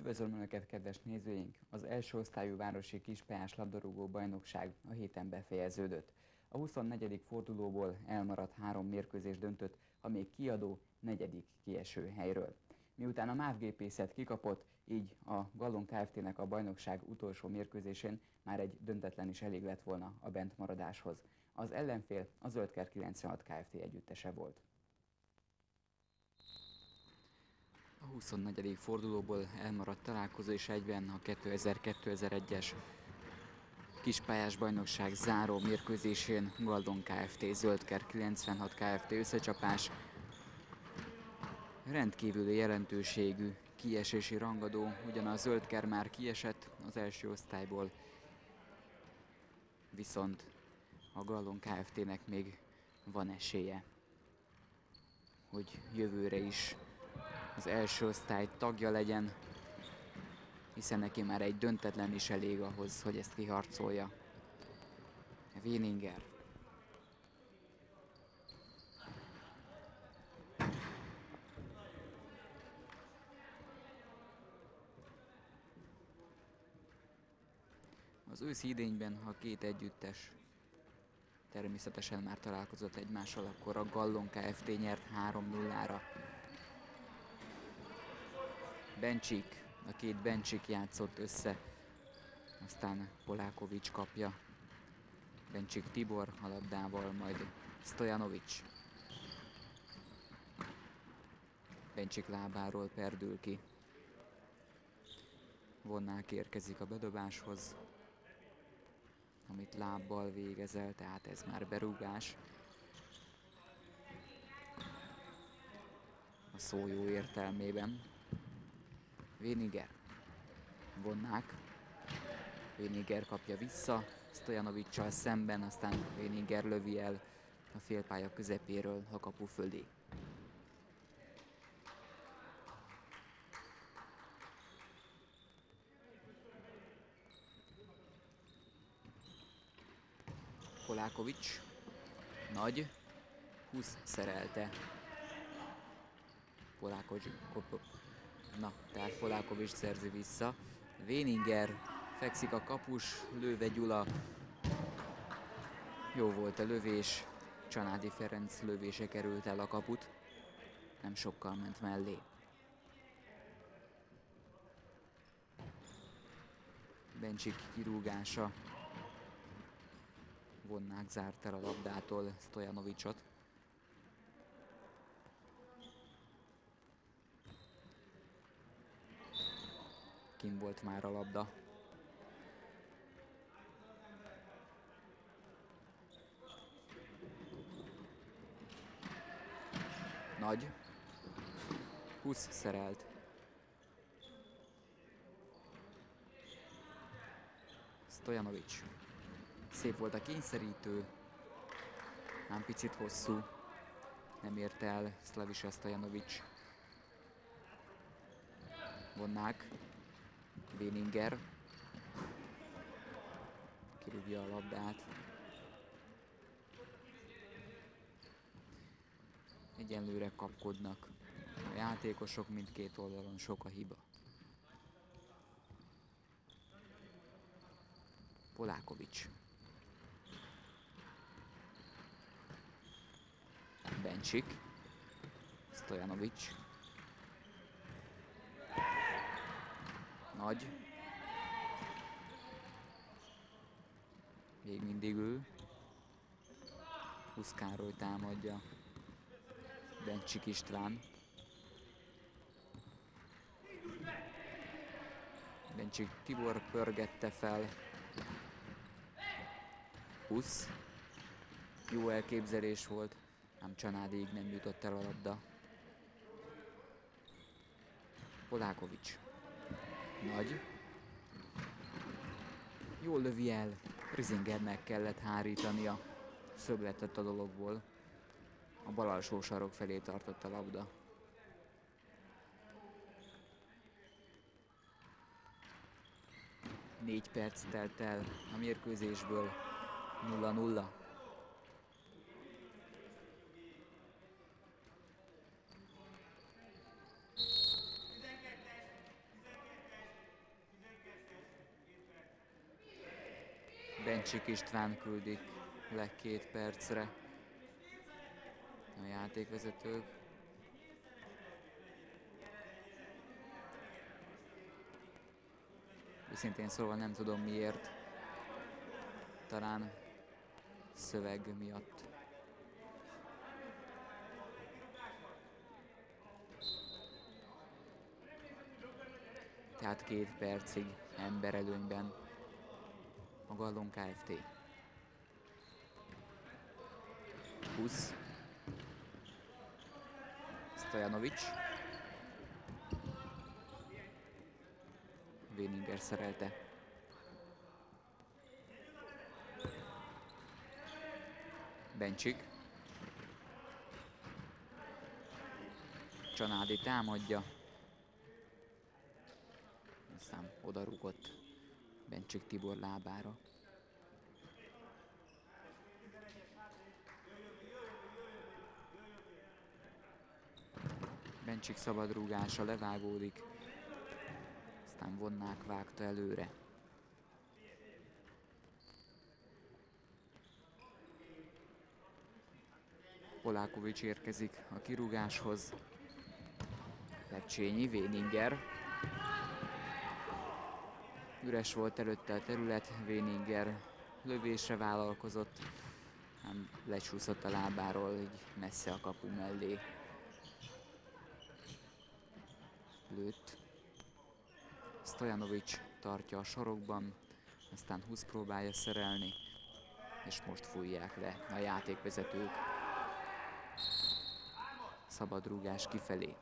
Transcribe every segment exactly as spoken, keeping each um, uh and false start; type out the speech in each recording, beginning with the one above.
Üdvözlöm Önöket, kedves nézőink! Az első osztályú városi kispályás labdarúgó bajnokság a héten befejeződött. A huszonnegyedik fordulóból elmaradt három mérkőzés döntött a még kiadó negyedik kieső helyről. Miután a MÁV Gépészet kikapott, így a Gallon Kft-nek a bajnokság utolsó mérkőzésén már egy döntetlen is elég lett volna a bentmaradáshoz. Az ellenfél a Zöldker kilencvenhat Kft. Együttese volt. A huszonnegyedik fordulóból elmaradt találkozó és egyben a kétezer-kétezer-egyes kispályás bajnokság záró mérkőzésén Gallon Kft. Zöldker kilencvenhat Kft. Összecsapás. Rendkívüli jelentőségű kiesési rangadó, ugyan a Zöldker már kiesett az első osztályból, viszont a Gallon Kft-nek még van esélye, hogy jövőre is az első osztály tagja legyen, hiszen neki már egy döntetlen is elég ahhoz, hogy ezt kiharcolja. Wieninger. Az őszi idényben, ha két együttes természetesen már találkozott egymással, akkor a Gallon Kft. Nyert három nullára. Bencsik, a két Bencsik játszott össze, aztán Polákovics kapja. Bencsik Tibor a labdával, majd Stojanovics. Bencsik lábáról perdül ki. Vonnák érkezik a bedobáshoz, amit lábbal végezel, tehát ez már berúgás. A szó jó értelmében. Wieninger. Vonnák. Wieninger kapja vissza, Stojanovics-sal szemben, aztán Wieninger lövi el a félpálya közepéről a kapu fölé. Polákovics. Nagy. Husz szerelte. Polákovics. Na, tehát Polákovics szerzi vissza. Wieninger, fekszik a kapus, Lőve Gyula. Jó volt a lövés, Csanádi Ferenc lövése került el a kaput. Nem sokkal ment mellé. Bencsik kirúgása. Vonnák zárt el a labdától Stojanovicsot. Kim volt már a labda. Nagy. Husz szerelt. Stojanovics. Szép volt a kényszerítő. Ám picit hosszú. Nem érte el Szlavisa Stojanovics. Vonnák. Wieninger. Kirúgja a labdát. Egyenlőre kapkodnak a játékosok, mindkét oldalon sok a hiba. Polákovics. Bencsik. Stojanovics. Nagy. Még mindig ő. Husz Károly támadja. Bencsik István. Bencsik Tibor pörgette fel. Husz. Jó elképzelés volt, ám Csanádig nem jutott el a labda. Polákovics. Nagy. Jól lövi el. Rizingernek kellett hárítania. Szögletet a dologból. A bal alsó sarok felé tartott a labda. Négy perc telt el a mérkőzésből. nulla nulla. Bencsik István küldik le két percre a játékvezetők. Őszintén szóval nem tudom miért. Talán szöveg miatt. Tehát két percig emberelőnyben a Gallon Kft. Husz. Stojanovics. Véninger szerelte. Bencsik. Csanádi támadja. Aztán odarúgott Bencsik Tibor lábára. Bencsik szabadrúgása levágódik. Aztán Vonnák vágta előre. Polákovics érkezik a kirúgáshoz. Lepcsényi, Véninger. Üres volt előtte a terület, Véninger lövésre vállalkozott, ám lecsúszott a lábáról, így messze a kapu mellé lőtt. Stojanovics tartja a sarokban, aztán Husz próbálja szerelni, és most fújják le a játékvezetők. Szabadrúgás kifelé.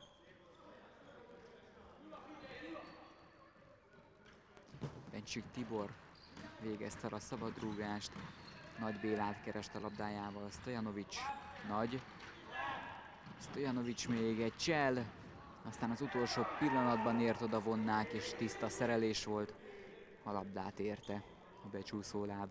Bencsik Tibor végezte a szabadrúgást. Nagy Bélát kerest a labdájával Stojanovics. Nagy. Stojanovics még egy csel. Aztán az utolsó pillanatban ért oda Vonnák, és tiszta szerelés volt. A labdát érte a becsúszó láb.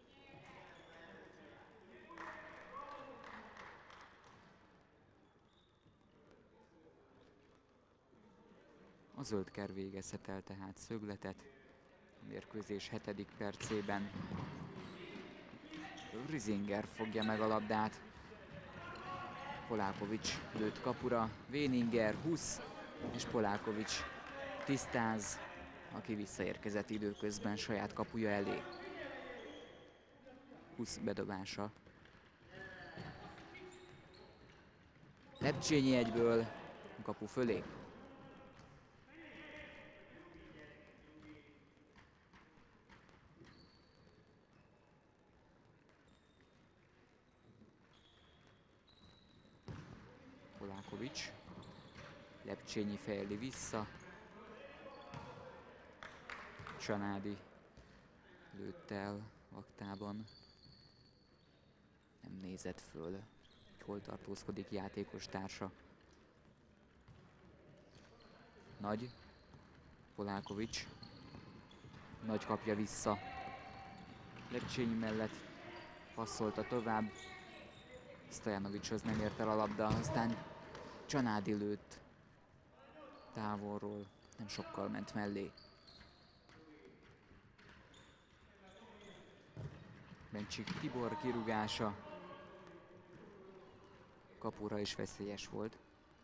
A Zöldker végezhet el tehát szögletet a mérkőzés hetedik percében. Rizinger fogja meg a labdát. Polákovics lőtt kapura, Véninger, Husz és Polákovics tisztáz, aki visszaérkezett időközben saját kapuja elé. Husz bedobása. Lepcsényi egyből a kapu fölé. Polákovics. Lepcsényi fejeli vissza. Csanádi lőtt el vaktában. Nem nézett föl, hogy hol tartózkodik játékos társa. Nagy. Polákovics. Nagy kapja vissza. Lepcsényi mellett passzolta tovább. Stojanovicshoz nem ért el a labda, aztán Csanádi lőtt távolról, nem sokkal ment mellé. Bencsik Tibor kirúgása kapura is veszélyes volt.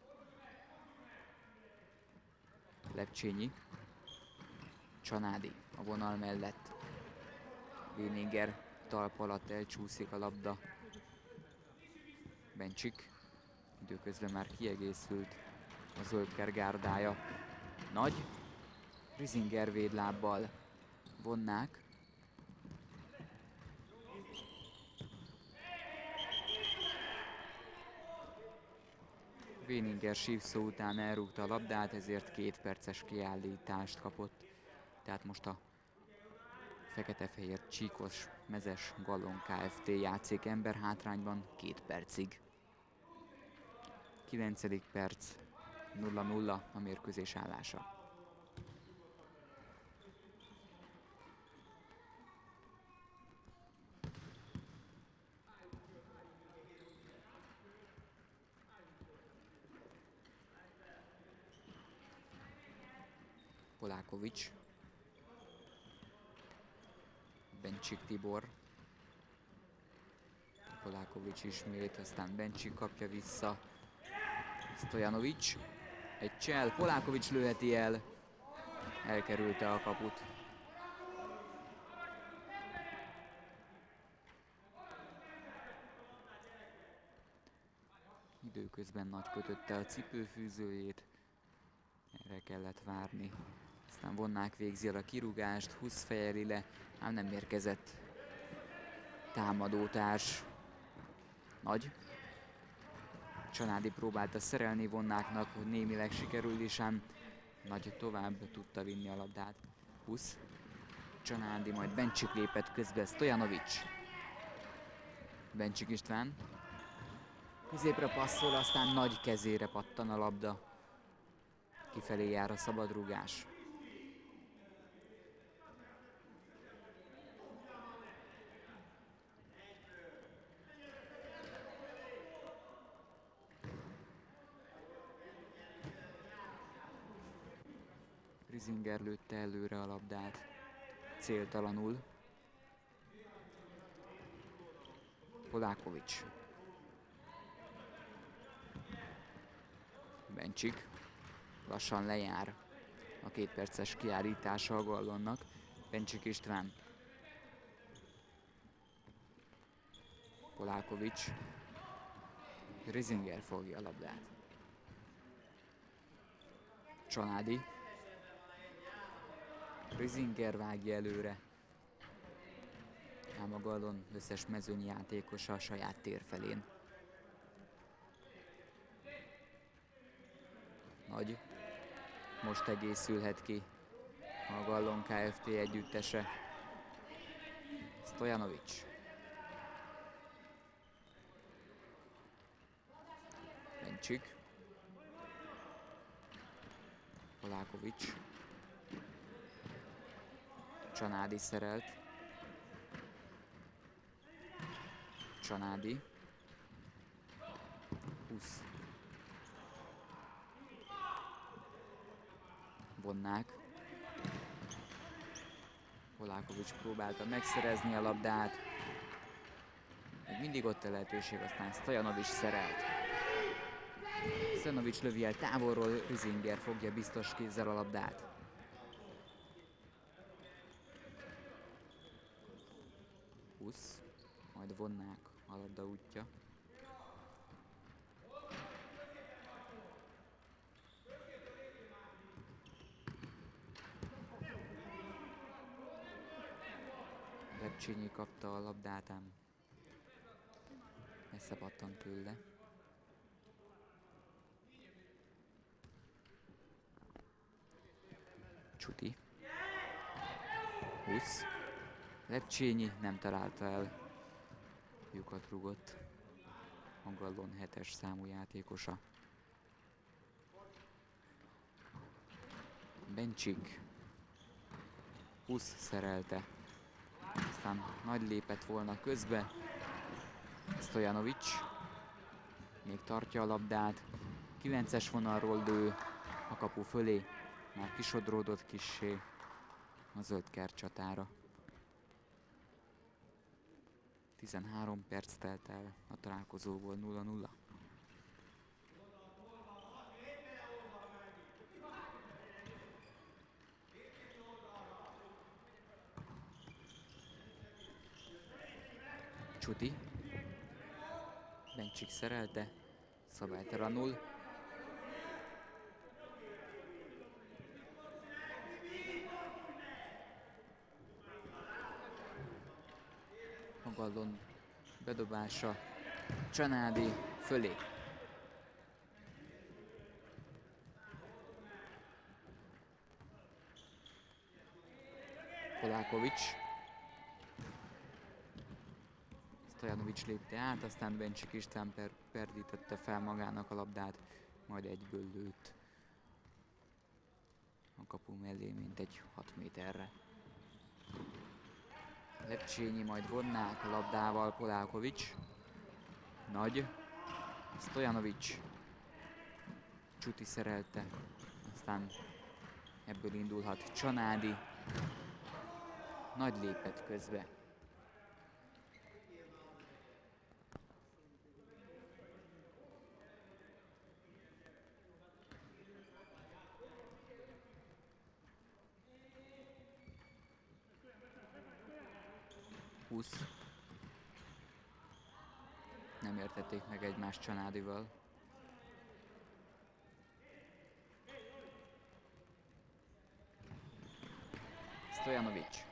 Lepcsényi, Csanádi a vonal mellett. Véninger talp alatt elcsúszik a labda. Bencsik időközben már kiegészült a Zöldker gárdája. Nagy. Rizinger védlábbal. Vonnák. Véninger sívszó után elrúgta a labdát, ezért két perces kiállítást kapott. Tehát most a fekete-fehér csíkos mezes Gallon Kft. Játszik emberhátrányban két percig. kilencedik perc, nulla nulla a mérkőzés állása. Polákovics. Bencsik Tibor. Polákovics ismét, aztán Bencsik kapja vissza. Stojanovics. Egy csel, Polákovics lőheti el. Elkerülte a kaput. Időközben Nagy kötötte a cipőfűzőjét. Erre kellett várni. Aztán Vonnák végzi el a kirúgást, Huszfejerile, ám nem érkezett támadótárs. Nagy. Csanádi próbálta szerelni Vonnáknak, hogy némileg sikerül is, ám Nagy tovább tudta vinni a labdát. Husz. Csanádi, majd Bencsik lépett közbe, Stojanovics. Bencsik István. Középre passzol, aztán Nagy kezére pattan a labda. Kifelé jár a szabadrúgás. Rizinger lőtte előre a labdát. Céltalanul. Polákovics. Bencsik. Lassan lejár a két perces kiállítása a Gallonnak. Bencsik István. Polákovics. Rizinger fogja a labdát. Csanádi. Rizinger vágja előre. Ám a Gallon összes mezőnyi játékosa a saját tér felén. Nagy. Most egészülhet ki a Gallon Kft. Együttese. Stojanovics. Bencsik. Polákovics. Csanádi szerelt. Csanádi. Husz. Vonnák. Polákovics próbálta megszerezni a labdát. Még mindig ott a lehetőség, aztán Stojanovics szerelt. Stojanovics lövi el távolról, Rizinger fogja biztos kézzel a labdát. Husz, majd Vonnák a labda útja. Repcsényi kapta a labdát, ám messze pattant tőle. Csuti. Husz. Repcsényi nem találta el. Lyukat rúgott. A Gallon hetes számú játékosa. Bencsik. Husz szerelte. Aztán Nagy lépett volna közbe. Stojanovics. Még tartja a labdát. kilences vonalról lő a kapu fölé. Már kisodródott kissé a zöld kert csatára. tizenhárom perc telt el a találkozóból, nulla nulla. Csuti. Bencsik szerelte, szabálytalanul. A Gallon bedobása Csanádi fölé. Polákovics. Stojanovics lépte át, aztán Bencsik István per perdítette fel magának a labdát, majd egyből lőtt a kapu mellé, mint egy hat méterre. Repcsényi, majd Vonnák a labdával, Polákovics. Nagy. Stojanovics. Csuti szerelte, aztán ebből indulhat Csanádi. Nagy lépett közbe. húsz. Nem értették meg egymást Csanádival. Stojanovics.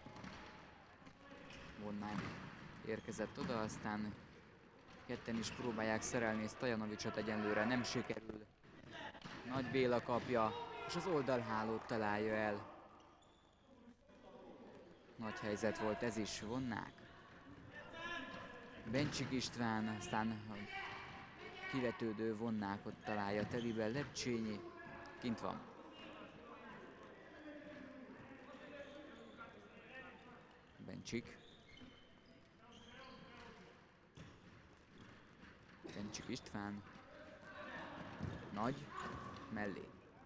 Vonnák érkezett oda, aztán ketten is próbálják szerelni Stojanovicsot, egyenlőre nem sikerül. Nagy Béla kapja, és az oldalhálót találja el. Nagy helyzet volt ez is, Vonnák. Bencsik István, aztán a kivetődő Vonnákot találja teliben, Lepcsényi kint van. Bencsik. Bencsik István. Nagy, mellé.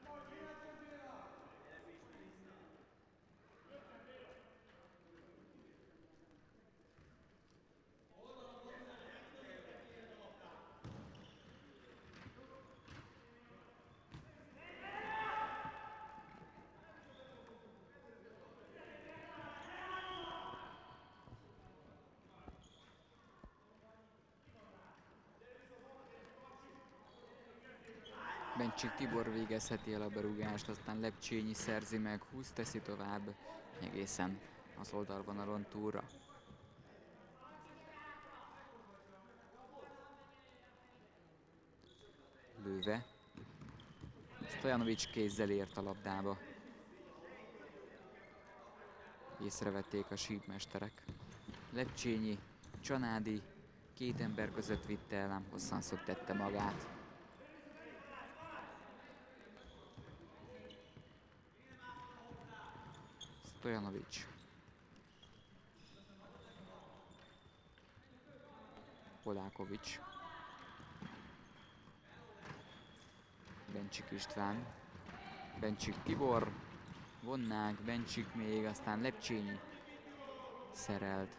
Bencsik Tibor végezheti el a berúgást, aztán Lepcsényi szerzi meg, húsz teszi tovább egészen az oldalvonalon túlra. Lőve. Stojanovics kézzel ért a labdába. Észrevették a sípmesterek. Lepcsényi, Csanádi két ember között vitte el, ám hosszan szöktette magát. Stojanovics. Polákovics. Bencsik István. Bencsik Tibor. Vonnák, Bencsik még, aztán Lepcsényi szerelt.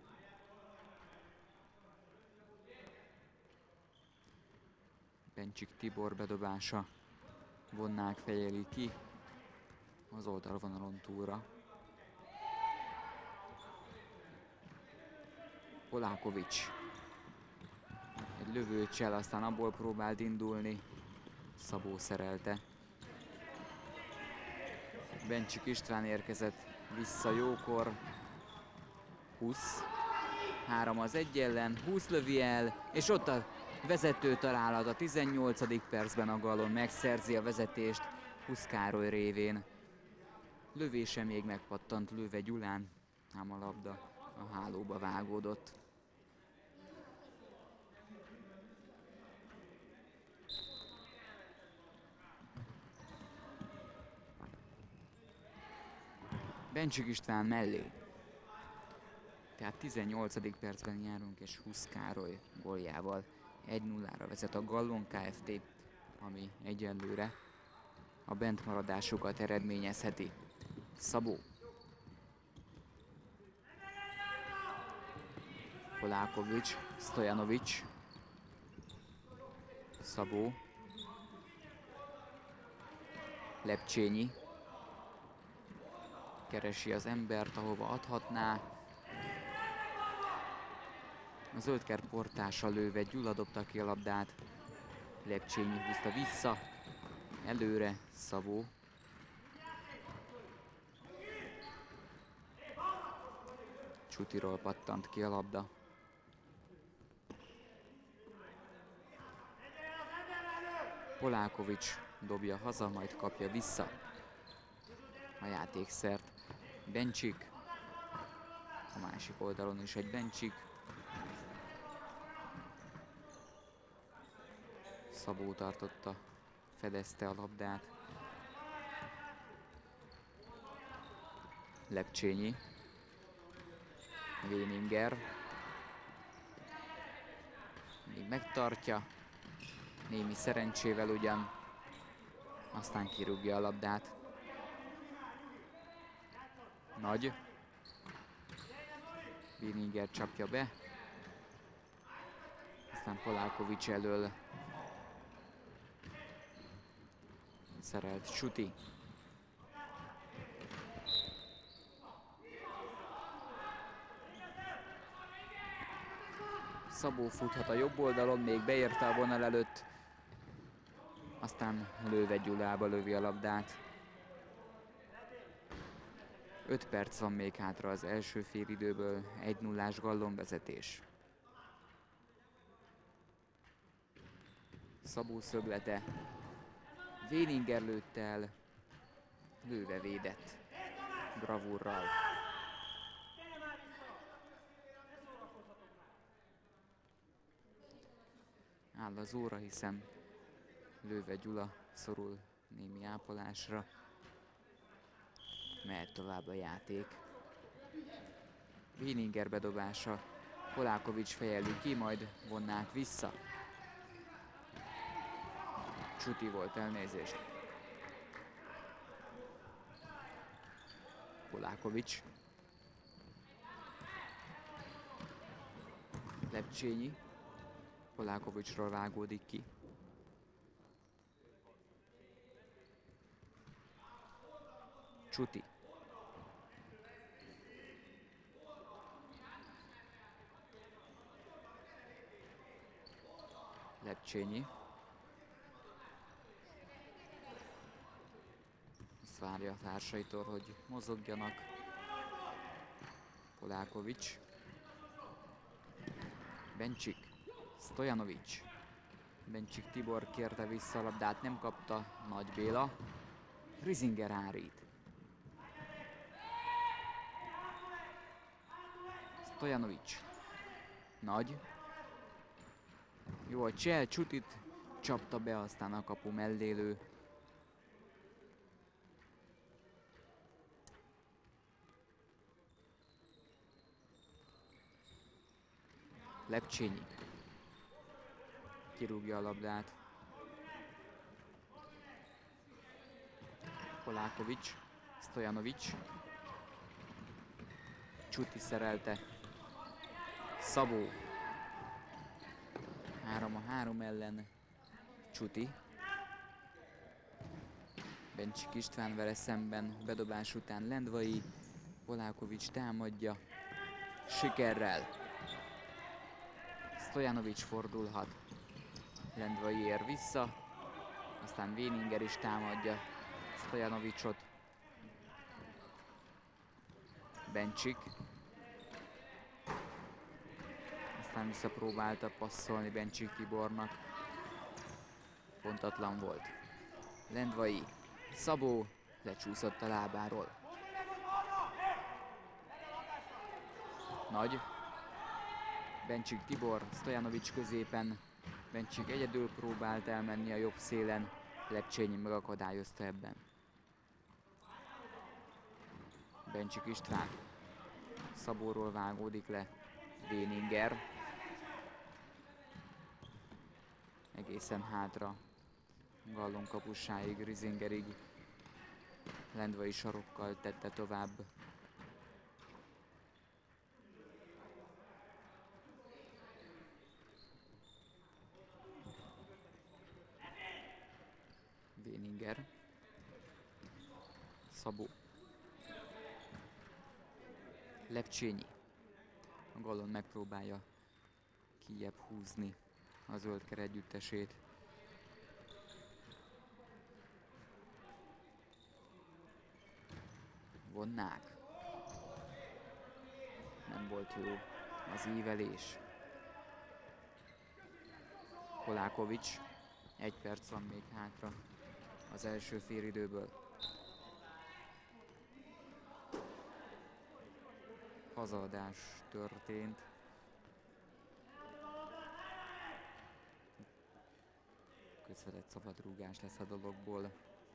Bencsik Tibor bedobása. Vonnák fejeli ki az oldalvonalon túlra. Polákovics. Egy lövőcsel, aztán abból próbált indulni. Szabó szerelte. Bencsik István érkezett vissza jókor. húsz. három az egy ellen, húsz lövi el, és ott a vezető találat a tizennyolcadik percben a Gallon megszerzi a vezetést Husz Károly révén. Lövése még megpattant Lőve Gyulán, ám a labda a hálóba vágódott. Bencsik István mellé. Tehát tizennyolcadik percben járunk, és Husz Károly góljával egy nullára vezet a Gallon Kft., ami egyenlőre a bentmaradásukat eredményezheti. Szabó. Polákovics, Stojanovics. Szabó. Lepcsényi. Keresi az embert, ahova adhatná. A zöldkert portása Lőve Gyula dobta ki a labdát. Lepcsényi húzta vissza. Előre Szabó. Csutiról pattant ki a labda. Polákovics dobja haza, majd kapja vissza a játékszert. Bencsik. A másik oldalon is egy Bencsik. Szabó tartotta, fedezte a labdát. Lepcsényi. Véninger. Még megtartja. Némi szerencsével ugyan. Aztán kirúgja a labdát. Nagy. Wieninger csapja be. Aztán Polákovics elől szerelt Csuti. Szabó futhat a jobb oldalon, még beérte a vonal előtt. Aztán Löwe Gyulába lövi a labdát. öt perc van még hátra az első félidőből, egy nullás Gallon vezetés. Szabó szöglete. Wieninger lőtte el, Löwe védett bravúrral. Áll az óra, hiszen Löwe Gyula szorul némi ápolásra. Mehet tovább a játék. Wieninger bedobása. Polákovics fejeli ki, majd vonnák vissza. Csuti volt, elnézést. Polákovics. Lepcsényi. Polákovicsról vágódik ki. Csuti. Lepcsényi. Azt várja a társaitól, hogy mozogjanak. Polákovics. Bencsik. Stojanovics. Bencsik Tibor kérte vissza a labdát, nem kapta. Nagy Béla. Rizinger hárít. Stojanovics. Nagy. Jó, a cseh Csutit csapta be, aztán a kapu mellélő. Lepcsényi. Kirúgja a labdát. Polákovics. Stojanovics. Csuti szerelte. Szabó. Három a három ellen. Csuti. Bencsik István vele szemben, bedobás után Lendvai. Polákovics támadja. Sikerrel. Stojanovics fordulhat. Lendvai ér vissza. Aztán Wieninger is támadja Stojanovicsot. Bencsik. Aztán visszapróbálta passzolni Bencsik Tibornak. Pontatlan volt. Lendvai. Szabó lecsúszott a lábáról. Nagy. Bencsik Tibor, Stojanovics középen. Bencsik egyedül próbált elmenni a jobb szélen. Lepcsényi megakadályozta ebben. Bencsik István. Szabóról vágódik le Wieninger. Egészen hátra Gallon kapussáig, Rizingerig. Lendvai sarokkal tette tovább. Wieninger. Szabó. Lepcsényi. A Gallon megpróbálja kijebb húzni a zöldker együttesét. Vonnák. Nem volt jó az ívelés. Polákovics. Egy perc van még hátra az első félidőből. Hazaadás történt. Közvetett szabadrúgás lesz a dologból.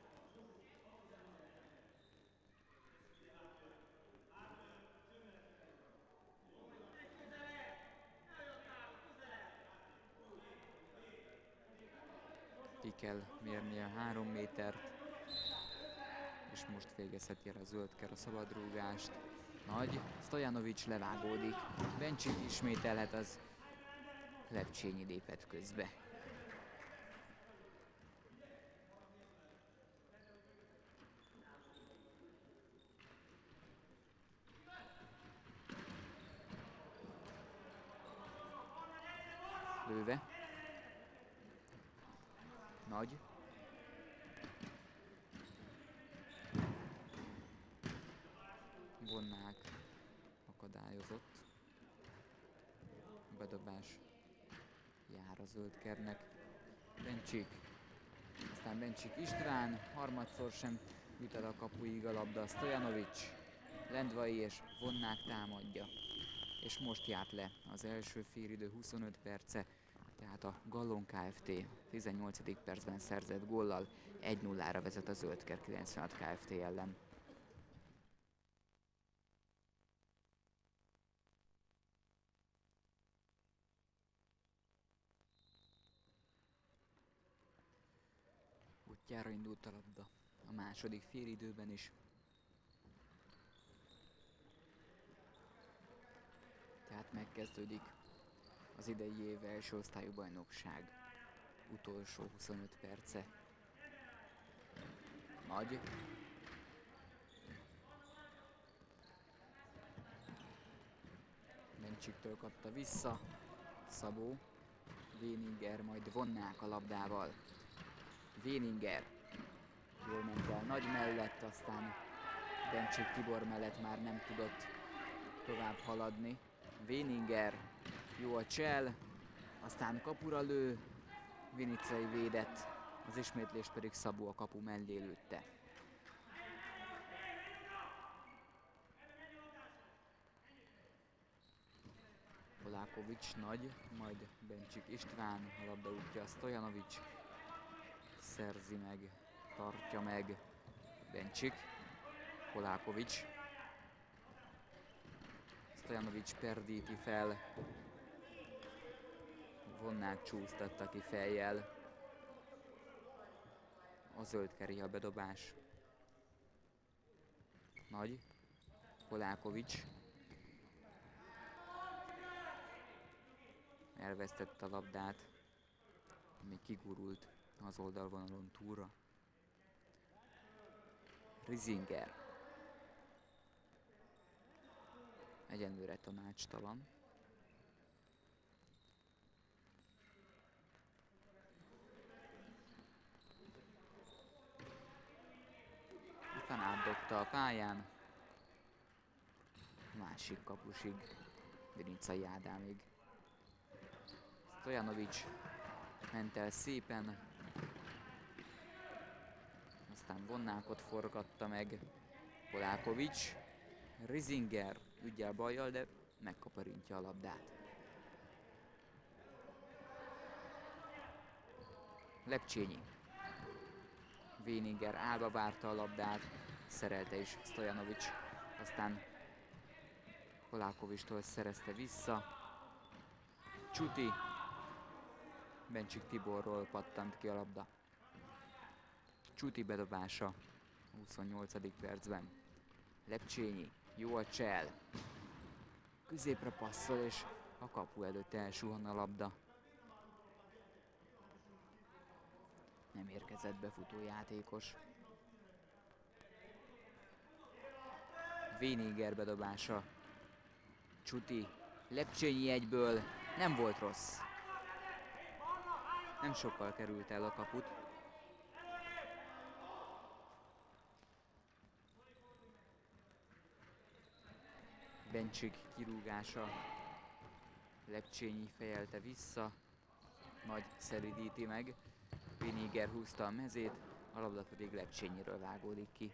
Ki kell mérnie a három métert, és most végezheti el a zöldker a szabadrúgást. Nagy, Stojanovics levágódik. Bencsik ismételhet, az Lepcsényi lépett közbe. Lőve. Nagy. Vonnák akadályozott. Bedobás jár a zöldkernek. Bencsik. Aztán Bencsik István. Harmadszor sem jut el a kapuig a labda. Stojanovics, Lendvai és Vonnák támadja. És most járt le az első félidő huszonöt perce. Tehát a Gallon Kft. tizennyolcadik percben szerzett góllal egy nullára vezet a Zöldker kilencvenhat Kft. Ellen. Útjára indult a labda a második félidőben is. Tehát megkezdődik az idei év első osztályú bajnokság utolsó huszonöt perce. Nagy. Bencsiktől kapta vissza. Szabó. Véninger, majd Vonnák a labdával. Véninger. Jól ment el Nagy mellett, aztán Bencsik Tibor mellett már nem tudott tovább haladni. Véninger. Jó a csel, aztán kapura lő, Vinicei védett, az ismétlés pedig Szabó a kapu mellé lőtte. Polákovics Nagy, majd Bencsik István, a labda útja Stojanovics, szerzi meg, tartja meg Bencsik, Polákovics. Stojanovics perdíti fel, Vonnák csúsztatta ki fejjel. A zöldkeri a bedobás. Nagy, Polákovics. Elvesztette a labdát, ami kigurult az oldalvonalon túlra. Rizinger. Egyenlőre tanácstalan. Aztán átdobta a pályán. Másik kapusig, Vinicei Ádámig. Stojanovics ment el szépen. Aztán Vonnákot forgatta meg. Polákovics. Rizinger ügyel bajjal, de megkaparintja a labdát. Lepcsényi. Véninger állva várta a labdát, szerelte is Stojanovics, aztán Polákovistól szerezte vissza. Csuti. Bencsik Tiborról pattant ki a labda. Csuti bedobása a huszonnyolcadik percben. Lepcsényi. Jó a csel. Középre passzol, és a kapu előtt elsuhan a labda. Nem érkezett befutó játékos. Véninger bedobása. Csuti. Lepcsényi egyből. Nem volt rossz. Nem sokkal került el a kaput. Bencsik kirúgása. Lepcsényi fejelte vissza. Nagy szeridíti meg. Véninger húzta a mezét, a labda pedig Lepcsényiről vágódik ki.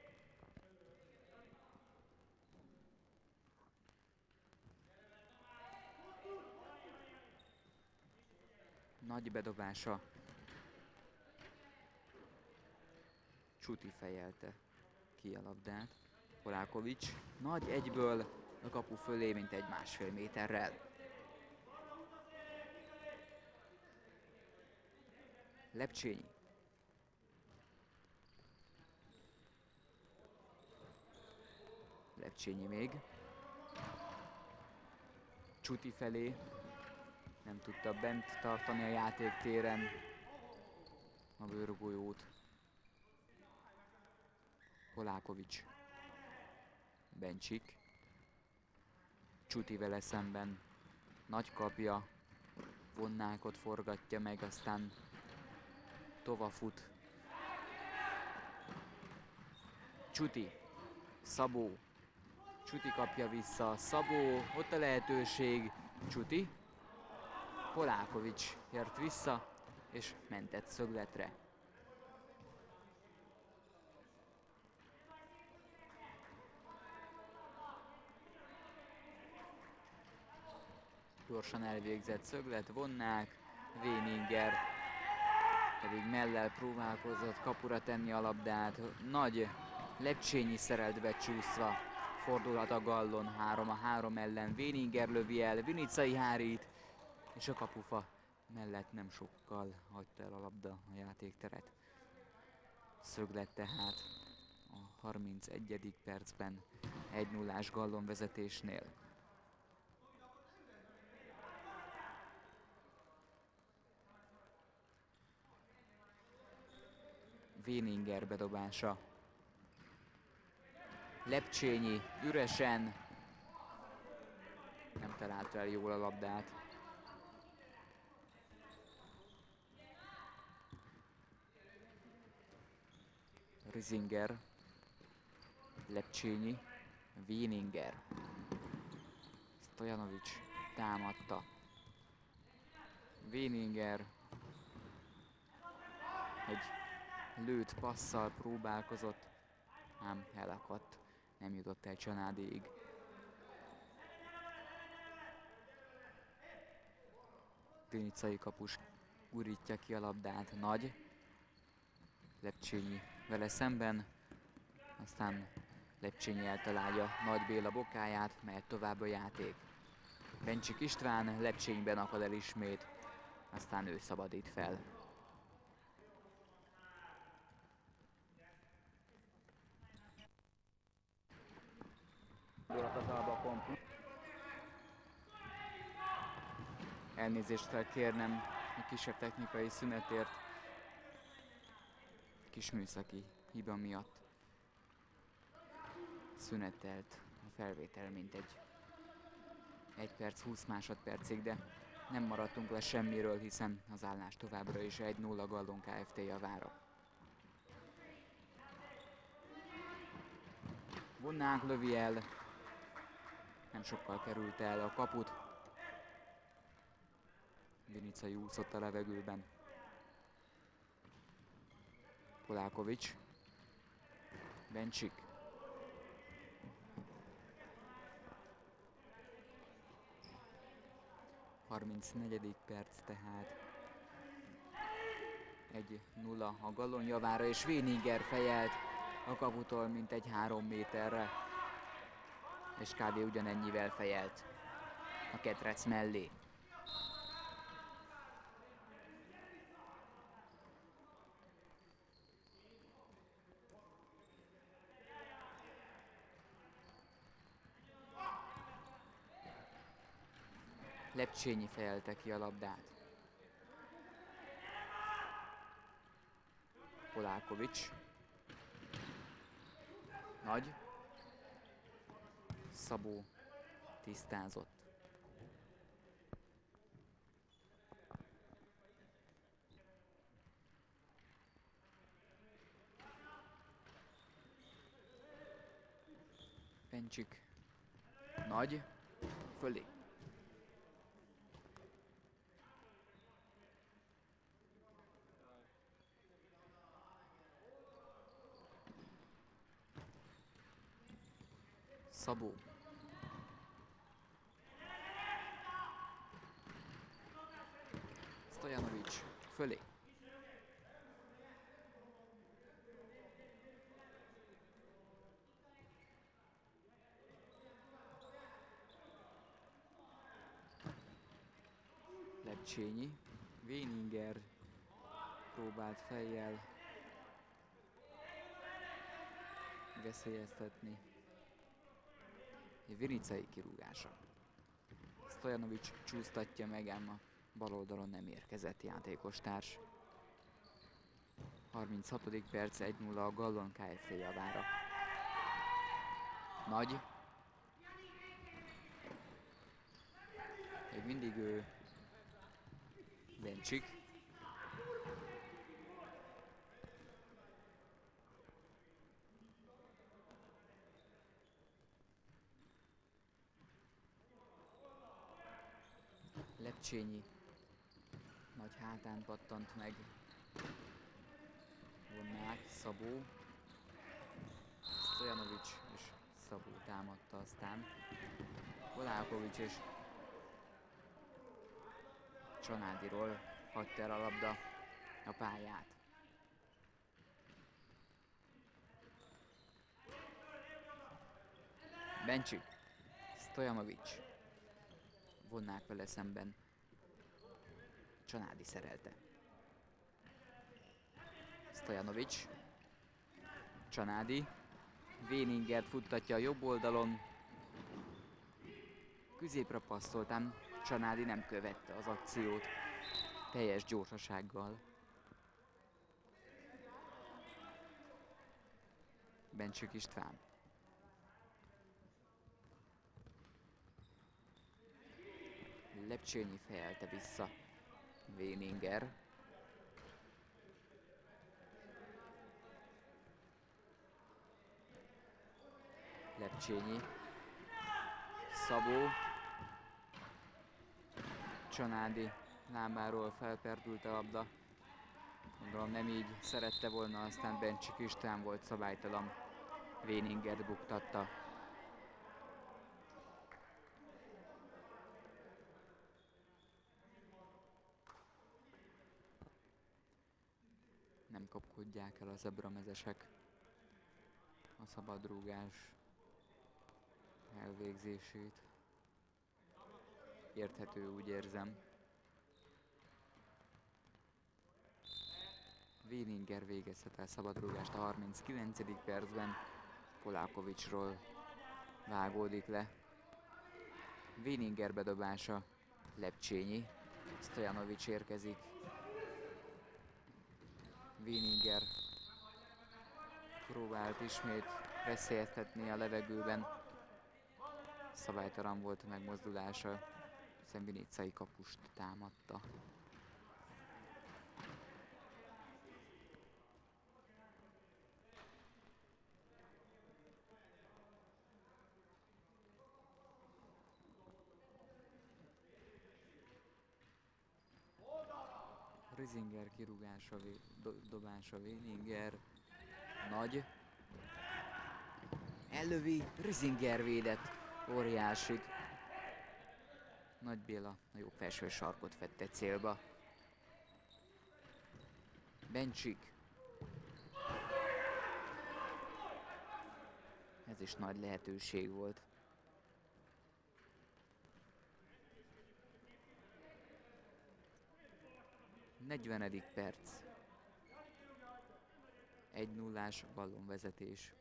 Nagy bedobása. Csuti fejelte ki a labdát. Polákovics. Nagy egyből a kapu fölé, mint egy másfél méterrel. Lepcsényi. Lepcsényi még. Csuti felé. Nem tudta bent tartani a játéktéren a bőrgolyót. Polákovics. Bencsik. Csuti vele szemben. Nagy kapja. Vonnákot forgatja meg, aztán tova fut. Csuti. Szabó. Csuti kapja vissza. Szabó. Ott a lehetőség. Csuti. Polákovics ért vissza, és mentett szögletre. Gyorsan elvégzett szöglet, Vonnák, Véninger pedig mellel próbálkozott kapura tenni a labdát. Nagy Lepcsényi szerelt becsúszva, fordulhat a gallon, három a három ellen. Véninger lövi el, Vinicai hárít, és a kapufa mellett nem sokkal hagyta el a labda a játékteret. Szöglet tehát a harmincegyedik percben egy nullás gallon vezetésnél. Véninger bedobása. Lepcsényi üresen nem találta el jól a labdát. Rizinger, Lepcsényi, Véninger. Stojanovics támadta. Véninger egy lőtt passzal próbálkozott, ám elakadt, nem jutott el Csanádiig. Vinicai kapus gurítja ki a labdát, Nagy. Lepcsényi vele szemben, aztán Lepcsényi eltalálja Nagy Béla bokáját, mehet tovább a játék. Bencsik István Lepcsényben akad el ismét, aztán ő szabadít fel. Elnézést kell kérnem a kisebb technikai szünetért, kis műszaki hiba miatt szünetelt a felvétel mintegy egy perc húsz másodpercig, de nem maradtunk le semmiről, hiszen az állás továbbra is egy nulla Gallon Kft. Javára. Vonnák lövi el, nem sokkal került el a kaput. Vinicai úszott a levegőben. Polákovics. Bencsik. harmincnegyedik perc tehát. egy nulla a Gallon javára, és Véninger fejelt a kaputól mintegy három méterre. És kb. Ugyanennyivel fejelt a ketrec mellé. Lepcsényi fejelte ki a labdát. Polákovics. Nagy. Szabó tisztázott. Bencsik. Nagy. Fölé. Szabó. Stojanovics fölé. Lepcsényi. Véninger próbált fejjel veszélyeztetni Vinicai kirúgása. Stojanovic csúsztatja meg, ám a bal oldalon nem érkezett játékostárs. harminchatodik perc, egy nulla a Gallon Kft. Javára. Nagy. Még mindig ő Bencsik. Lepcsényi nagy hátán pattant meg. Vonnák, Szabó. Stojanovic és Szabó támadta aztán. Volálkovics és Csanádiról hagyta el a labda a pályát. Bencsik, Stojanovic. Vonnák vele szemben. Csanádi szerelte. Stojanovic. Csanádi. Véningert futtatja a jobb oldalon. Középre passzoltám. Csanádi nem követte az akciót teljes gyorsasággal. Bencsik István. Lepcsényi fejelte vissza. Véninger. Lepcsényi. Szabó. Csanádi lábáról felperdült a labda. Gondolom nem így szerette volna, aztán Bencsik István volt szabálytalan. Véningert buktatta. Nem kapkodják el a zebramezesek a szabadrúgás elvégzését. Érthető, úgy érzem. Véninger végezhet el szabadrúgást a harminckilencedik percben. Polákovicsról vágódik le. Véninger bedobása. Lepcsényi. Stojanovic érkezik. Véninger próbált ismét veszélyeztetni a levegőben. Szabálytalan volt a megmozdulása, hiszen Vinicai kapust támadta. Rizinger kirúgása, do, dobása, Véninger. Nagy. Ellövi, Rizinger védett. Óriásit. Nagy Béla a jobb felső sarkot vette célba. Bencsik. Ez is nagy lehetőség volt. negyvenedik perc. egy nullás ballonvezetés.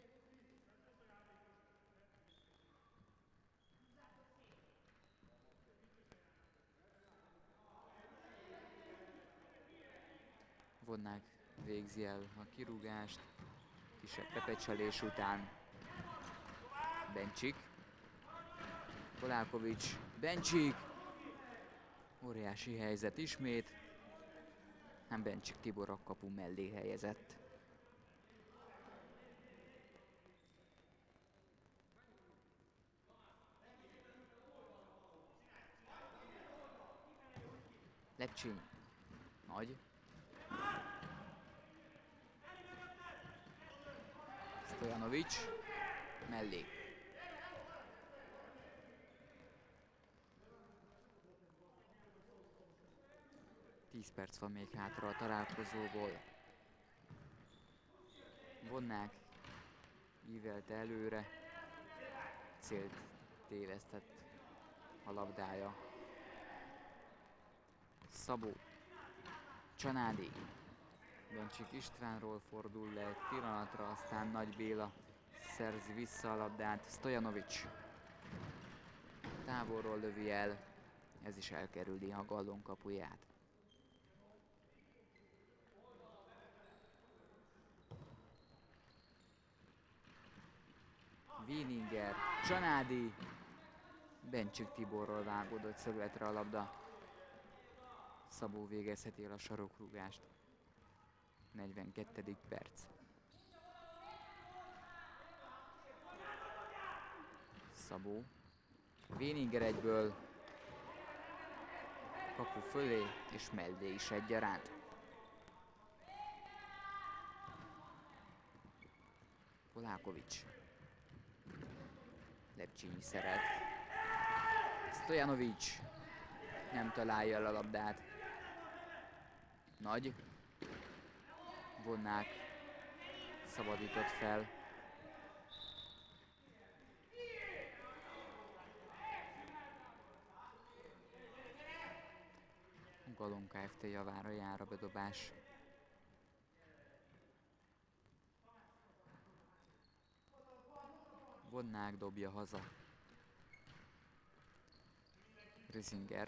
Vonnák végzi el a kirúgást. Kisebb pepecselés után. Bencsik. Volálkovics. Bencsik. Óriási helyzet ismét. Nem Bencsik Tibor a kapu mellé helyezett. Lepcsényi. Nagy. Stojanovic. Mellé. tíz perc van még hátra a találkozóból. Vonnák ívelte előre. Célt tévesztett a labdája. Szabó. Csanádi. Bencsik Istvánról fordul le egy pillanatra, aztán Nagy Béla szerzi vissza a labdát. Stojanovic. távolról lövi el, ez is elkerüli a Gallon kapuját. Wieninger, Csanádi, Bencsik Tiborról vágódott szögletre a labda. Szabó végezheti el a sarokrúgást. negyvenkettedik perc. Szabó. Wieninger egyből. Kapu fölé és mellé is egyaránt. Polákovics. Lepcsényi szeret. Stojanovics nem találja el a labdát. Nagy. Vonnák szabadított fel. Gallon Kft. Javára jár a bedobás. Vonnák dobja haza. Risinger.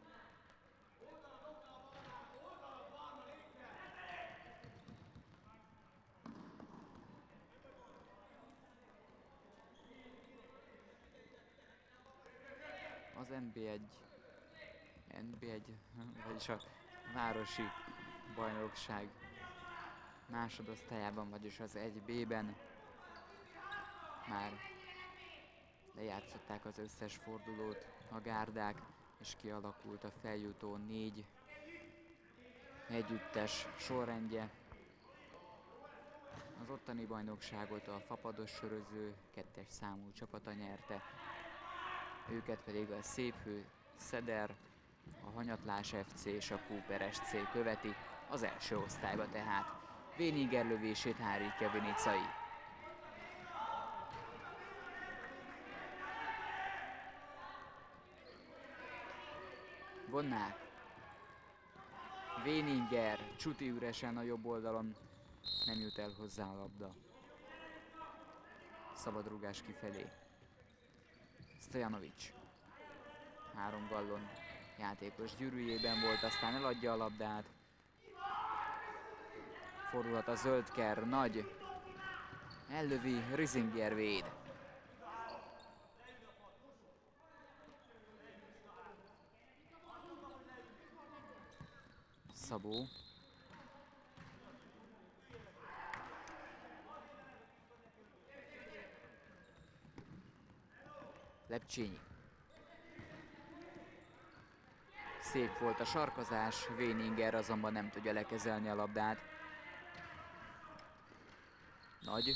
Az en bé egy, en bé egy, vagyis a városi bajnokság másodosztályában, vagyis az egy bé-ben már lejátszották az összes fordulót a gárdák, és kialakult a feljutó négy együttes sorrendje. Az ottani bajnokságot a Fapados söröző kettes számú csapata nyerte, őket pedig a Széphő, Szeder, a Hanyatlás ef cé és a Cooper es cé követi, az első osztályba tehát. Wieninger lövését hárítja Vinicai. Vonnák. Wieninger, Csuti üresen a jobb oldalon, nem jut el hozzá a labda. Szabadrúgás kifelé. Stojanovics. Három Gallon játékos gyűrűjében volt, aztán eladja a labdát. Fordulat a zöldker, Nagy. Ellövi, Risinger véd. Szabó. Lepcsényi. Szép volt a sarkazás, Wieninger azonban nem tudja lekezelni a labdát. Nagy.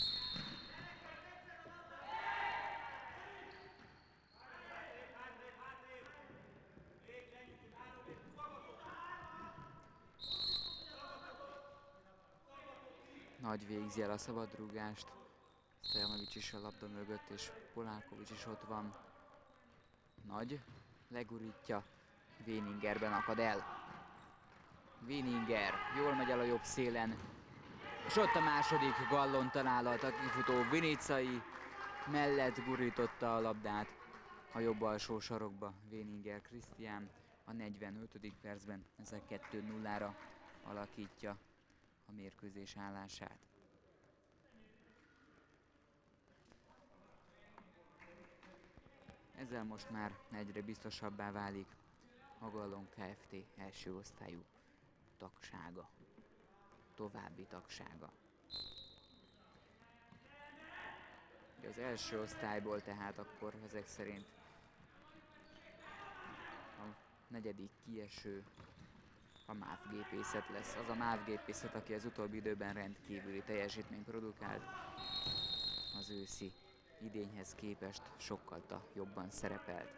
Nagy végzi el a szabadrúgást. Stojanovics is a labda mögött, és Polákovics is ott van. Nagy. Legurítja. Wieningerben akad el. Wieninger jól megy el a jobb szélen. És ott a második Gallon találat, a kifutó Vinicai mellett gurította a labdát a jobb alsó sarokba. Wieninger Krisztián a negyvenötödik percben ezzel kettő nullára alakítja a mérkőzés állását. Ezzel most már egyre biztosabbá válik a Gallon Kft. Első osztályú tagsága, további tagsága. Az első osztályból tehát akkor ezek szerint a negyedik kieső a MÁV gépészet lesz. Az a MÁV gépészet, aki az utóbbi időben rendkívüli teljesítményt produkált, az őszi idényhez képest sokkal jobban szerepelt.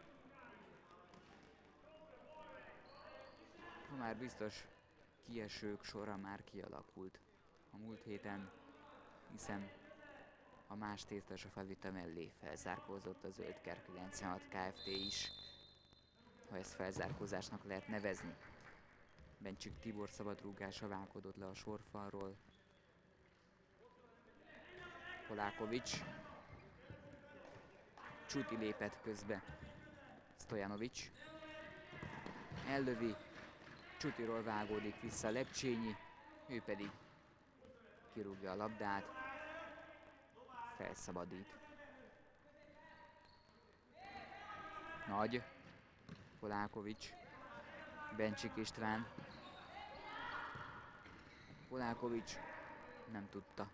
Ha már biztos kiesők sora már kialakult a múlt héten, hiszen a más tésztas a felvita mellé felzárkózott a Zöldker kilencvenhat Kft. Is, ha ezt felzárkózásnak lehet nevezni. Bencsik Tibor szabadrúgása válkodott le a sorfalról. Polákovics. Csuti lépett közbe. Stojanovics ellövi, Csutiról vágódik vissza Lepcsényi, ő pedig kirúgja a labdát, felszabadít. Nagy, Polákovics, Bencsik István, Polákovics nem tudta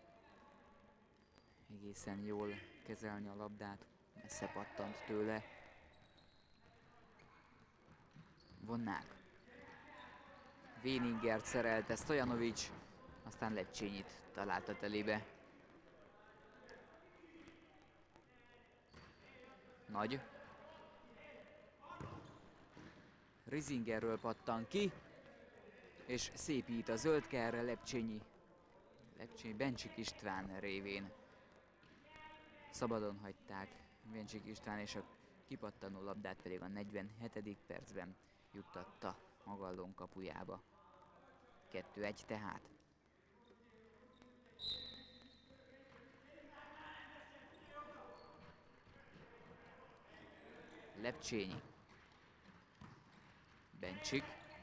egészen jól kezelni a labdát, messze pattant tőle. Vonnák. Véningert szerelte Stojanovics, aztán Lepcsényit találta telébe. Nagy. Rizingerről pattan ki, és szépít a zöldkerre Lepcsényi. Lepcsényi Bencsik István révén szabadon hagyták Bencsik István, és a kipattanó labdát pedig a negyvenhetedik percben juttatta a Gallon kapujába. kettő egy tehát. Lepcsényi. Bencsik.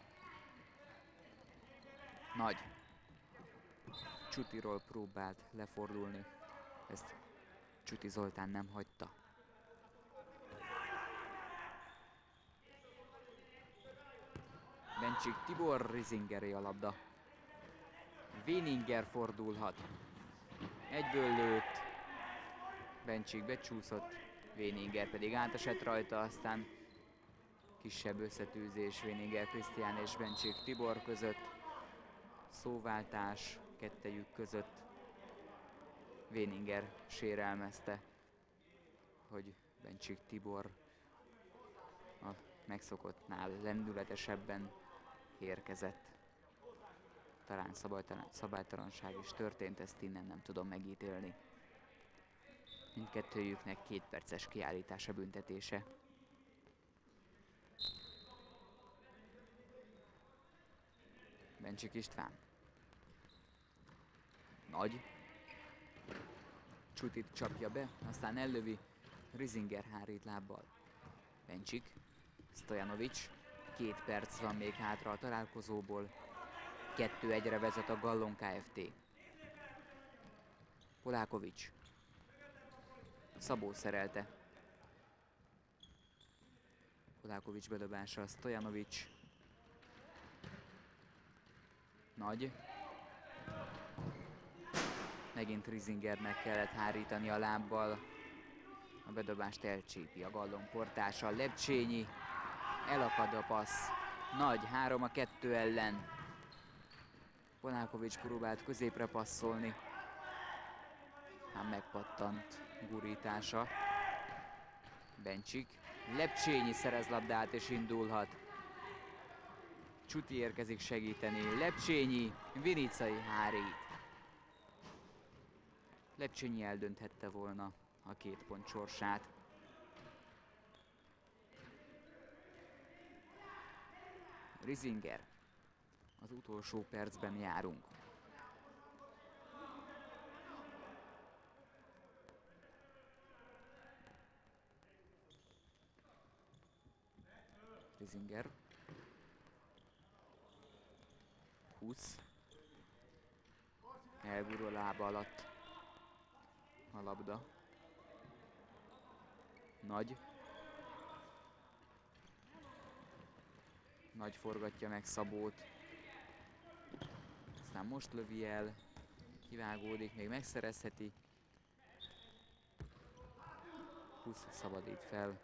Nagy. Csutiról próbált lefordulni. Ezt Csuti Zoltán nem hagyta. Bencsik Tibor, Rizingeré a labda. Véninger fordulhat. Egyből lőtt. Bencsik becsúszott, Véninger pedig átesett rajta, aztán kisebb összetűzés Véninger Krisztián és Bencsik Tibor között. Szóváltás kettejük között. Véninger sérelmezte, hogy Bencsik Tibor a megszokottnál lendületesebben érkezett. Talán szabálytalan, szabálytalanság is történt, ezt innen nem tudom megítélni. Mindkettőjüknek két perces kiállítása büntetése. Bencsik István. Nagy. Csutit csapja be, aztán ellövi, Rizinger hárít lábbal. Bencsik. Stojanovics. Két perc van még hátra a találkozóból. kettő egyre vezet a Gallon Kft. Polákovics. Szabó szerelte. Polákovics bedobása, Stojanovics. Nagy. Megint Rizingernek kellett hárítani a lábbal. A bedobást elcsípi a Gallon portása. Lepcsényi. Elakad a passz. Nagy, három a kettő ellen. Polákovics próbált középre passzolni. Ám megpattant gurítása. Bencsik. Lepcsényi szerez labdát és indulhat. Csuti érkezik segíteni. Lepcsényi, Vinicai hárít. Lepcsényi eldönthette volna a két pont sorsát. Rizinger. Az utolsó percben járunk. Rizinger. húsz. Elgurul a lába alatt a labda. Nagy. Nagy forgatja meg Szabót. Aztán most lövi el. Kivágódik, még megszerezheti. húsz szabadít fel.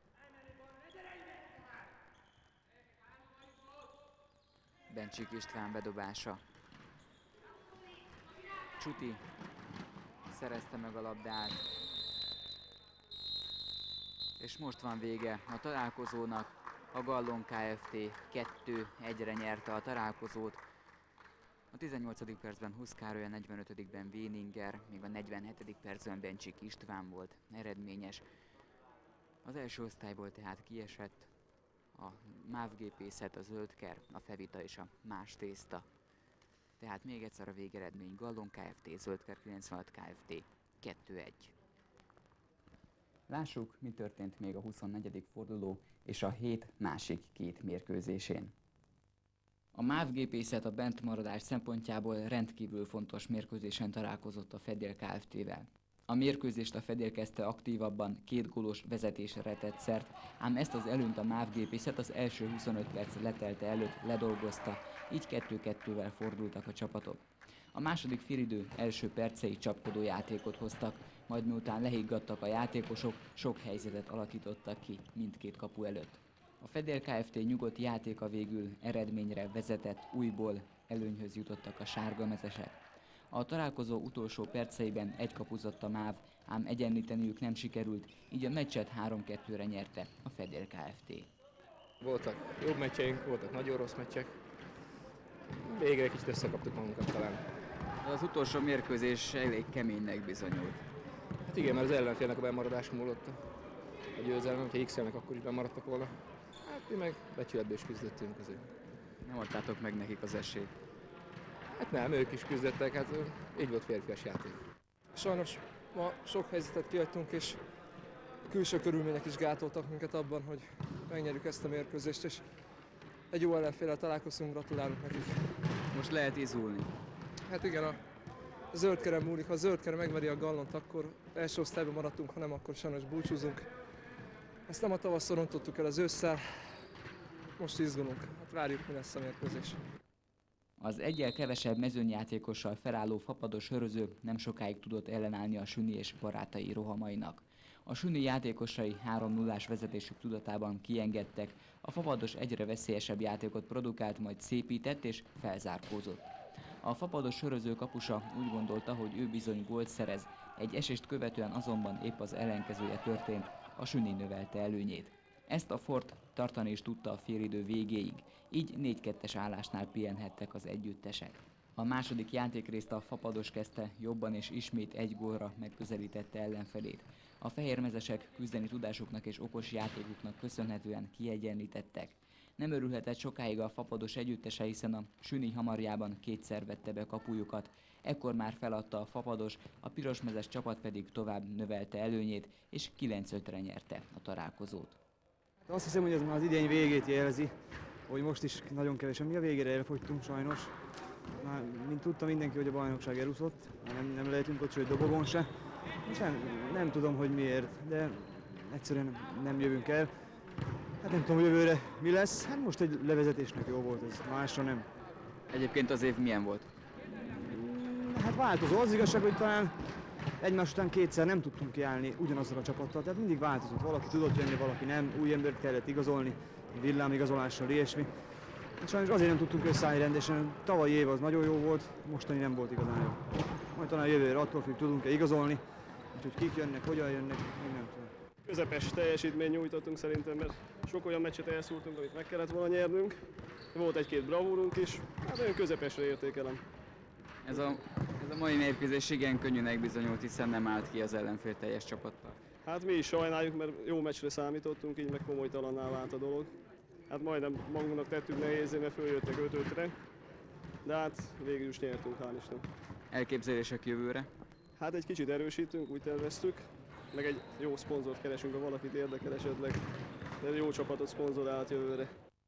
Bencsik István bedobása. Csuti szerezte meg a labdát. És most van vége a találkozónak. A Gallon Kft. kettő egyre nyerte a találkozót. A tizennyolcadik percben Husz Károly, a negyvenötödikben Véninger, még a negyvenhetedik percben Bencsik István volt eredményes. Az első osztályból tehát kiesett a MÁV Gépészet, a Zöldker, a Fevita és a Más Tészta. Tehát még egyszer a végeredmény: Gallon Kft. Zöldker kilencvenhat Kft. kettő egy. Lássuk, mi történt még a huszonnegyedik forduló és a hét másik két mérkőzésén. A MÁV gépészet a bentmaradás szempontjából rendkívül fontos mérkőzésen találkozott a Fedél Kft-vel. A mérkőzést a Fedél kezdte aktívabban, két gólos vezetésre tett szert, ám ezt az előnyt a MÁV gépészet az első huszonöt perc letelte előtt ledolgozta, így kettő-kettővel fordultak a csapatok. A második félidő első percei csapkodó játékot hoztak, majd miután lehiggadtak a játékosok, sok helyzetet alakítottak ki mindkét kapu előtt. A Fedél Kft. Nyugodt játéka végül eredményre vezetett, újból előnyhöz jutottak a sárgamezesek. A találkozó utolsó perceiben egy kapuzott a MÁV, ám egyenlíteniük nem sikerült, így a meccset három-kettőre nyerte a Fedél Kft. Voltak jobb meccseink, voltak nagyon rossz meccsek. Végre kicsit összekaptuk magunkat talán. Az utolsó mérkőzés elég keménynek bizonyult. Hát igen, mert az ellenfélnek a bemaradás múlott a győzelem, hogyha X-elnek akkor is bemaradtak volna. Hát mi meg becsületből is küzdöttünk azért. Nem adtátok meg nekik az esélyt. Hát nem, ők is küzdöttek, hát így volt férfias játék. Sajnos ma sok helyzetet kiadtunk, és külső körülmények is gátoltak minket abban, hogy megnyerjük ezt a mérkőzést, és egy jó ellenféllel találkozunk, gratulálunk nekik. Most lehet izgulni. Hát igen, a zöld kerem múlik, ha a zöld kerem megveri a Gallont, akkor első osztályban maradtunk, ha nem, akkor sajnos búcsúzunk. Ezt nem a tavasszal rontottuk el, az ősszel, most izgulunk, hát várjuk, mi lesz a mérkőzés. Az egyel kevesebb mezőnyjátékossal felálló fapados höröző nem sokáig tudott ellenállni a Süni és barátai rohamainak. A Süni játékosai három nullás vezetésük tudatában kiengedtek, a fapados egyre veszélyesebb játékot produkált, majd szépített és felzárkózott. A fapados höröző kapusa úgy gondolta, hogy ő bizony gólt szerez, egy esést követően azonban épp az ellenkezője történt, a Süni növelte előnyét. Ezt a Fort tartani is tudta a félidő végéig, így négy kettes állásnál pihenhettek az együttesek. A második játékrészt a fapados kezdte jobban, és ismét egy gólra megközelítette ellenfelét. A fehérmezesek küzdeni tudásuknak és okos játékuknak köszönhetően kiegyenlítettek. Nem örülhetett sokáig a fapados együttese, hiszen a Süni hamarjában kétszer vette be kapujukat. Ekkor már feladta a fapados, a pirosmezes csapat pedig tovább növelte előnyét, és kilenc ötre nyerte a találkozót. Azt hiszem, hogy ez már az idény végét jelzi, hogy most is nagyon kevesen. Mi a végére elfogytunk sajnos. Már, mint tudta mindenki, hogy a bajnokság elúszott, nem, nem lehetünk ott, sőt dobogon se. És nem, nem tudom, hogy miért, de egyszerűen nem jövünk el. Hát nem tudom, hogy jövőre mi lesz. Hát most egy levezetésnek jó volt ez, másra nem. Egyébként az év milyen volt? Hát változó. Az igazság, hogy talán egymás után kétszer nem tudtunk kiállni ugyanazzal a csapattal, tehát mindig változott. Valaki tudott jönni, valaki nem, új embert kellett igazolni, villámigazolással, ilyesmi. Sajnos azért nem tudtunk összeállni rendesen. Tavalyi év az nagyon jó volt, mostani nem volt igazán jó. Majd talán jövőre attól függ, tudunk-e igazolni, úgyhogy kik jönnek, hogyan jönnek, még nem tudom. Közepes teljesítmény nyújtottunk szerintem, mert sok olyan meccset elszúrtunk, amit meg kellett volna nyernünk. Volt egy-két bravúrunk is, hát olyan közepesre értékelem. Ez a, ez a mai mérkőzés igen könnyűnek bizonyult, hiszen nem állt ki az ellenfél teljes csapattal. Hát mi is sajnáljuk, mert jó meccsre számítottunk, így meg komolytalanná vált a dolog. Hát majdnem magunknak tettük nehézé, mert följöttek öt ötre, de hát végül is nyertünk, hál' Istennek. Elképzelések jövőre? Hát egy kicsit erősítünk, úgy terveztük, meg egy jó szponzort keresünk, ha valakit érdekel esetleg, de jó csapatot szponzorált jövőre.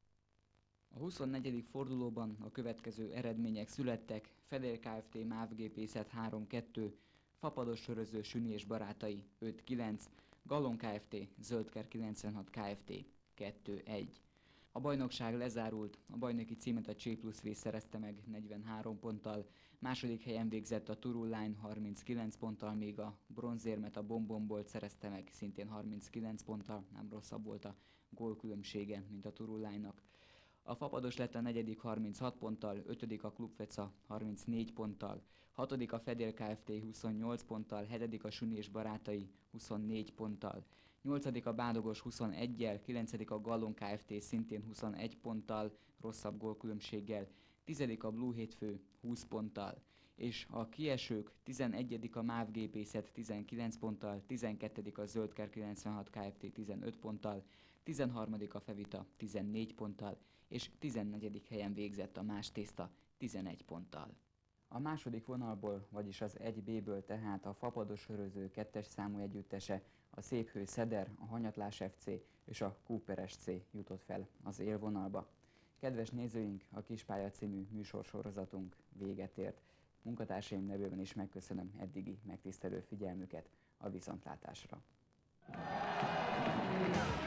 A huszonnegyedik fordulóban a következő eredmények születtek: Fedél Kft. MÁV gépészet három kettő, Fapados söröző Süni és barátai öt kilenc, Gallon Kft. Zöldker kilencvenhat Kft. kettő egy. A bajnokság lezárult, a bajnoki címet a C plusz V szerezte meg negyvenhárom ponttal, második helyen végzett a Turul Line harminckilenc ponttal, míg a bronzérmet a Bombombolt szerezte meg szintén harminckilenc ponttal, nem rosszabb volt a gólkülönbsége, mint a Turul Line-nak. A Fapados lett a negyedik harminchat ponttal, ötödik a Klubfeca harmincnégy ponttal, hatodik a Fedél Kft. huszonnyolc ponttal, hetedik a Süni és barátai huszonnégy ponttal, nyolcadik a Bádogos huszoneggyel, kilencedik a Gallon Kft. Szintén huszonegy ponttal, rosszabb gólkülönbséggel, tizedik a Blue Hétfő húsz ponttal, és a kiesők tizenegyedik a MÁV gépészet tizenkilenc ponttal, tizenkettedik a Zöldker kilencvenhat Kft. tizenöt ponttal, tizenharmadik a Fevita tizennégy ponttal, és tizennegyedik helyen végzett a Más Tészta tizenegy ponttal. A második vonalból, vagyis az egy bé-ből tehát a Fapados Söröző kettes számú együttese, a Széphő Szeder, a Hanyatlás ef cé és a Cooper es cé jutott fel az élvonalba. Kedves nézőink, a Kispálya című műsorsorozatunk véget ért. Munkatársaim nevében is megköszönöm eddigi megtisztelő figyelmüket, a viszontlátásra.